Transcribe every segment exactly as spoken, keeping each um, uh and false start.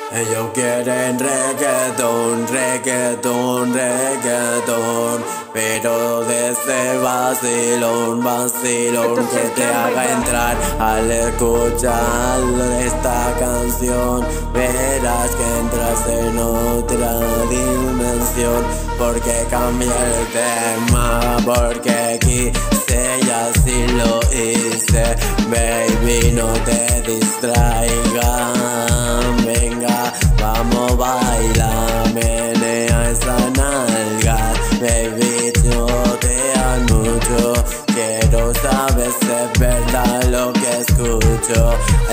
Ellos quieren reggaetón, reggaetón, reggaetón, pero de ese vacilón, vacilón que te haga entrar al escuchar esta canción. Verás que entras en otra dimensión, porque cambié el tema, porque quise y así lo hice. Baby, no te distraigas. Vamos, baila, menea esa nalga. Baby, yo te amo mucho. Quiero saber si es verdad lo que escucho.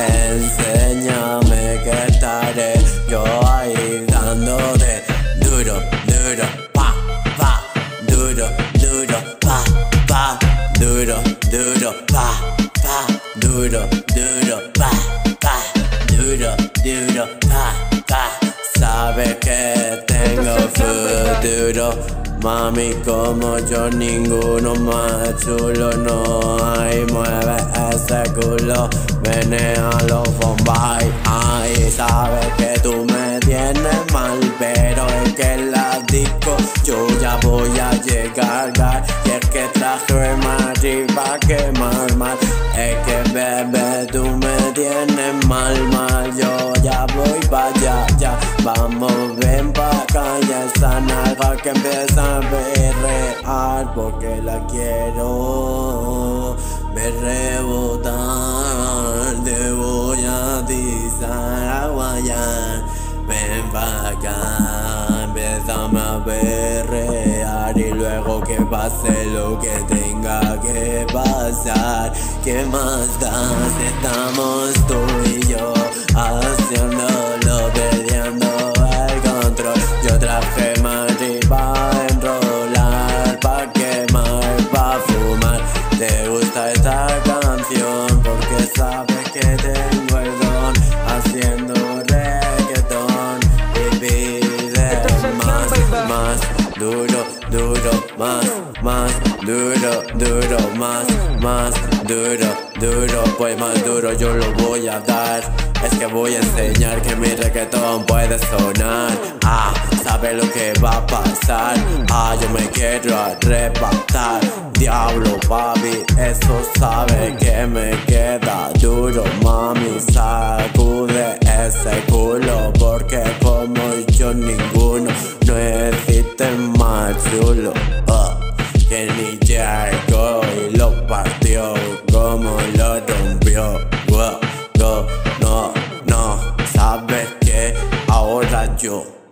Enséñame que estaré yo ahí dándote duro, duro, pa, pa. Duro, duro, pa, pa. Duro, duro, pa, pa. Duro, duro, pa, pa. Duro, duro, pa. Sabes que tengo futuro, mami, como yo ninguno más chulo. No hay, mueve ese culo, menéalo, Bombay. Ay, sabes que tú me tienes mal, pero es que en la disco yo ya voy a llegar. Y es que traje más y pa' quemar mal. Es que bebé, tú me tienes mal, mal. Yo ya voy pa' allá, ya. Vamos, ven pa' acá y esa nalga que empieza a berrear, porque la quiero ver rebotar. Te voy a atizar a guayar. Ven pa' acá, empiezame a berrear, y luego que pase lo que tenga que pasar. ¿Qué más da si estamos tú y yo haciéndolo, perdiendo el control? Yo traje Madrid pa' enrolar, pa' quemar, pa' fumar. ¿Te gusta esta canción? Porque sabes que tengo el don haciendo reggaetón. Y pide más, más, duro, duro, más, más, duro, duro, más, más, duro, duro. Pues más duro yo lo voy a dar. Es que voy a enseñar que mi reggaetón puede sonar. Ah, sabe lo que va a pasar. Ah, yo me quiero arrebatar. Diablo, papi, eso sabe que me queda duro. Mami, sacude ese culo, porque como yo ninguno, no existe más chulo. uh, Que ni llegó y lo partió como lo rompió. uh, No, no, no, sabes que ahora yo